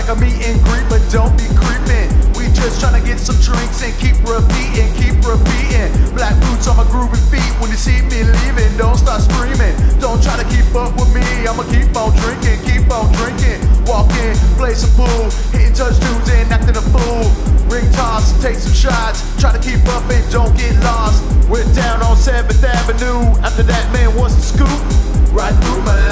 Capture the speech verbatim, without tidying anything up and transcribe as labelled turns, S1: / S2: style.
S1: like a meet and greet, but don't be creeping. We just tryna get some drinks and keep repeating, keep repeating. Black boots on my groovy feet. When you see me leaving, don't start screaming. Don't try to keep up with me. I'ma keep on drinking, keep on drinking. Walk in, play some pool, hitting touch tunes and acting a fool. Ring toss, take some shots. Try to keep up and don't get lost. We're down on seventh Avenue. After that, man, what's the scoop? Right through my